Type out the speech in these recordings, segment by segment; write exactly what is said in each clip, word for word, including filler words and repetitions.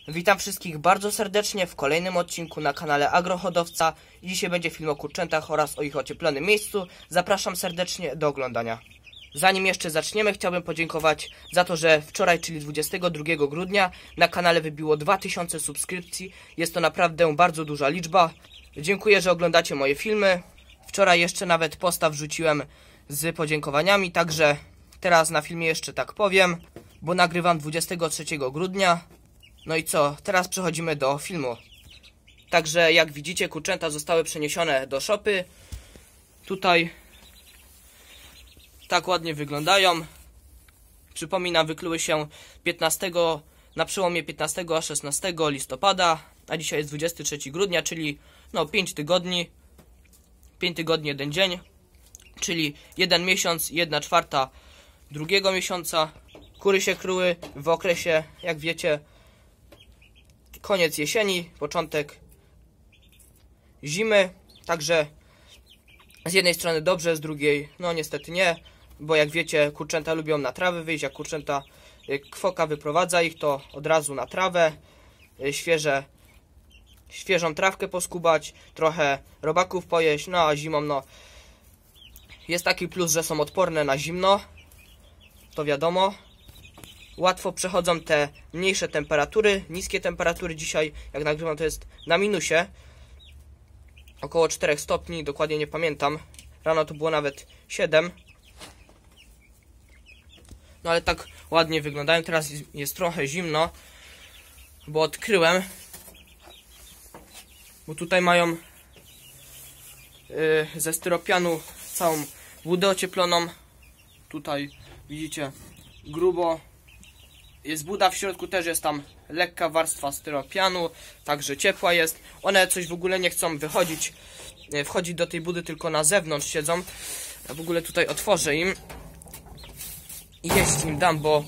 Witam wszystkich bardzo serdecznie w kolejnym odcinku na kanale Agrohodowca. Dzisiaj będzie film o kurczętach oraz o ich ocieplonym miejscu. Zapraszam serdecznie do oglądania. Zanim jeszcze zaczniemy, chciałbym podziękować za to, że wczoraj, czyli dwudziestego drugiego grudnia, na kanale wybiło dwa tysiące subskrypcji. Jest to naprawdę bardzo duża liczba. Dziękuję, że oglądacie moje filmy. Wczoraj jeszcze nawet posta wrzuciłem z podziękowaniami, także teraz na filmie jeszcze tak powiem, bo nagrywam dwudziestego trzeciego grudnia. No i co? Teraz przechodzimy do filmu. Także jak widzicie, kurczęta zostały przeniesione do szopy. Tutaj tak ładnie wyglądają. Przypominam, wykluły się piętnastego, na przełomie piętnastego a szesnastego listopada, a dzisiaj jest dwudziestego trzeciego grudnia, czyli no pięć tygodni. pięć tygodni, jeden dzień, czyli jeden miesiąc, jedna czwarta drugiego miesiąca. Kury się kryły w okresie, jak wiecie, koniec jesieni, początek zimy, także z jednej strony dobrze, z drugiej no niestety nie, bo jak wiecie, kurczęta lubią na trawę wyjść. Jak kurczęta kwoka wyprowadza ich, to od razu na trawę, świeże, świeżą trawkę poskubać, trochę robaków pojeść, no a zimą no jest taki plus, że są odporne na zimno, to wiadomo. Łatwo przechodzą te mniejsze temperatury, niskie temperatury. Dzisiaj, jak nagrywam, to jest na minusie, około czterech stopni, dokładnie nie pamiętam. Rano to było nawet siedem. No ale tak ładnie wyglądają. Teraz jest trochę zimno, bo odkryłem, bo tutaj mają yy, ze styropianu całą budę ocieploną. Tutaj widzicie grubo jest buda, w środku też jest tam lekka warstwa styropianu, także ciepła jest. One coś w ogóle nie chcą wychodzić, wchodzić do tej budy, tylko na zewnątrz siedzą. Ja w ogóle tutaj otworzę im i jeść im dam, bo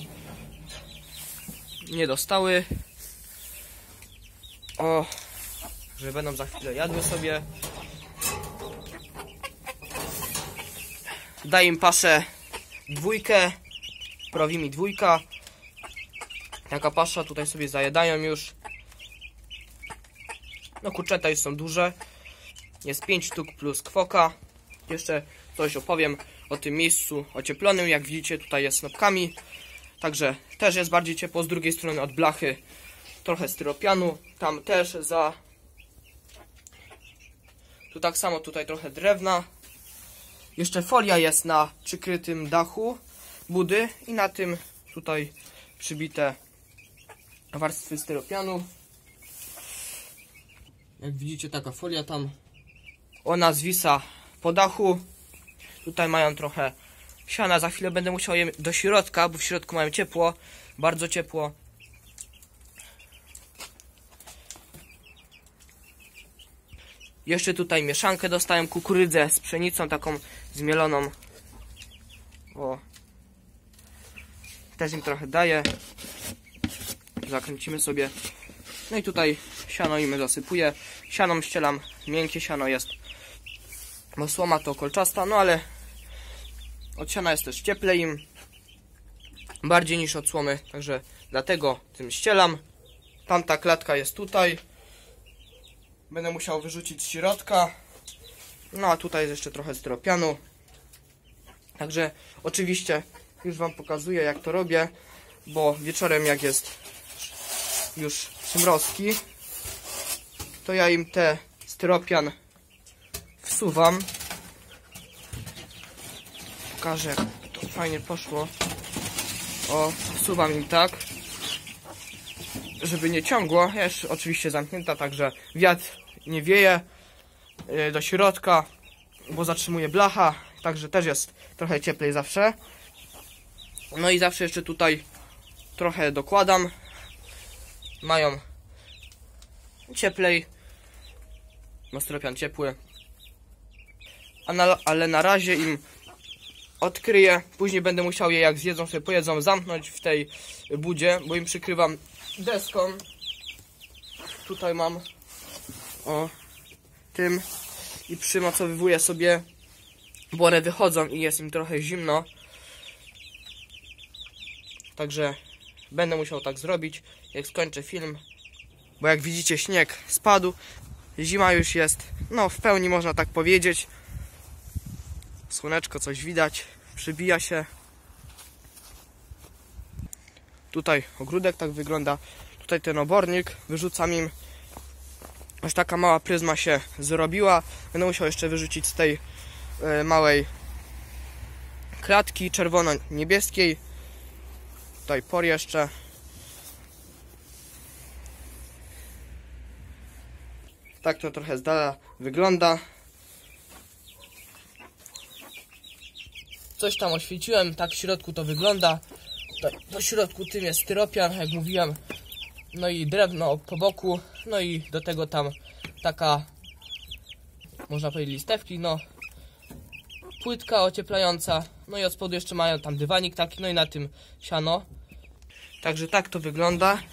nie dostały. O, że będą za chwilę jadły sobie. Daj im paszę dwójkę, Prowimi dwójka. Taka pasza, tutaj sobie zajadają już. No kurczęta już są duże. Jest pięć sztuk plus kwoka. Jeszcze coś opowiem o tym miejscu ocieplonym. Jak widzicie, tutaj jest snopkami. Także też jest bardziej ciepło. Z drugiej strony od blachy trochę styropianu. Tam też za... Tu tak samo, tutaj trochę drewna. Jeszcze folia jest na przykrytym dachu budy i na tym tutaj przybite warstwy styropianu. Jak widzicie, taka folia tam, ona zwisa po dachu. Tutaj mają trochę siana, za chwilę będę musiał je do środka, bo w środku mają ciepło, bardzo ciepło. Jeszcze tutaj mieszankę dostałem, kukurydzę z pszenicą taką zmieloną. O, też im trochę daję. Zakręcimy sobie. No i tutaj siano im zasypuję. Sianą ścielam, miękkie siano jest, bo słoma to kolczasta, no ale od siana jest też cieplej im, bardziej niż od słomy, także dlatego tym ścielam. Tamta klatka jest tutaj, będę musiał wyrzucić z środka. No a tutaj jest jeszcze trochę styropianu. Także oczywiście już wam pokazuję, jak to robię, bo wieczorem, jak jest już przymrozki, to ja im te styropian wsuwam. Pokażę, jak to fajnie poszło. O, wsuwam im tak, żeby nie ciągło. Jest oczywiście zamknięta, także wiatr nie wieje do środka, bo zatrzymuje blacha, także też jest trochę cieplej zawsze. No i zawsze jeszcze tutaj trochę dokładam. Mają cieplej, no styropian ciepły, A na, ale na razie im odkryję. Później będę musiał je, jak zjedzą sobie pojedzą, zamknąć w tej budzie, bo im przykrywam deską. Tutaj mam o tym i przymocowywuję sobie, bo one wychodzą i jest im trochę zimno. Także będę musiał tak zrobić. Jak skończę film, bo jak widzicie śnieg spadł, zima już jest, no w pełni można tak powiedzieć. Słoneczko coś widać, przybija się. Tutaj ogródek tak wygląda, tutaj ten obornik, wyrzucam im, aż taka mała pryzma się zrobiła. Będę musiał jeszcze wyrzucić z tej y, małej klatki czerwono-niebieskiej. Tutaj por jeszcze. Tak to trochę z dala wygląda. Coś tam oświeciłem, tak w środku to wygląda. Do środku tym jest styropian, jak mówiłem. No i drewno po boku. No i do tego tam taka, można powiedzieć, listewki, no. Płytka ocieplająca. No i od spodu jeszcze mają tam dywanik taki, no i na tym siano. Także tak to wygląda.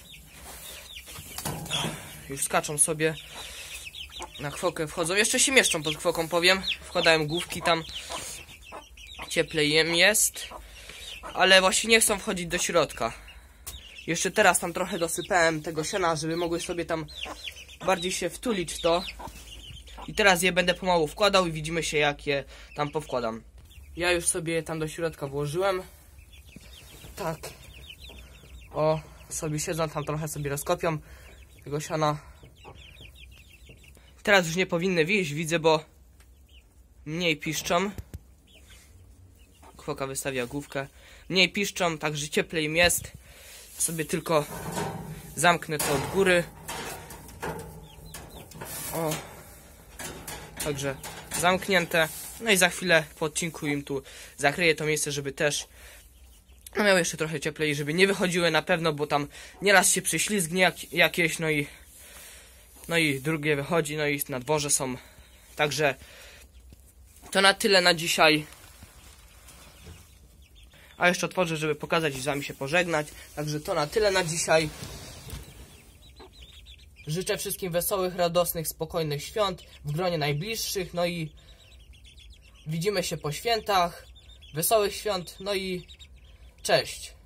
Już skaczą sobie na kwokę, wchodzą. Jeszcze się mieszczą pod kwoką, powiem. Wkładają główki tam. Cieplej im jest. Ale właśnie nie chcą wchodzić do środka. Jeszcze teraz tam trochę dosypałem tego siana, żeby mogły sobie tam bardziej się wtulić w to. I teraz je będę pomału wkładał i widzimy się, jak je tam powkładam. Ja już sobie je tam do środka włożyłem. Tak. O, sobie siedzą tam, trochę sobie rozkopią tego siana. Teraz już nie powinny wyjść, widzę, bo mniej piszczą. Kwoka wystawia główkę. Mniej piszczą, także cieplej im jest. Sobie tylko zamknę to od góry. O. Także zamknięte. No i za chwilę po odcinku im tu zakryję to miejsce, żeby też no miały jeszcze trochę cieplej, żeby nie wychodziły na pewno, bo tam nieraz się prześlizgnie jak, jakieś, no i no i drugie wychodzi, no i na dworze są. Także to na tyle na dzisiaj. A jeszcze otworzę, żeby pokazać i z wami się pożegnać. Także to na tyle na dzisiaj. Życzę wszystkim wesołych, radosnych, spokojnych świąt w gronie najbliższych. No i widzimy się po świętach. Wesołych świąt. No i cześć.